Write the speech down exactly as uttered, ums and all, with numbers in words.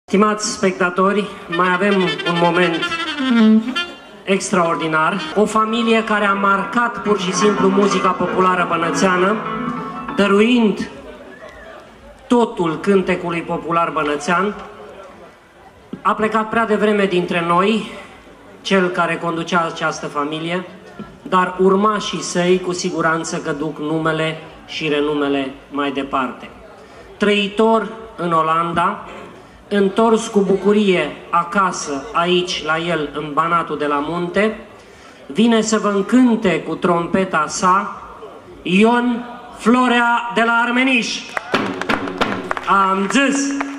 Stimați spectatori, mai avem un moment extraordinar. O familie care a marcat pur și simplu muzica populară bănățeană, dăruind totul cântecului popular bănățean. A plecat prea devreme dintre noi cel care conducea această familie, dar urmașii săi cu siguranță că duc numele și renumele mai departe. Trăitor în Olanda, întors cu bucurie acasă, aici, la el, în Banatul de la Munte, vine să vă încânte cu trompeta sa Ion Florea de la Armeniș. Am zis!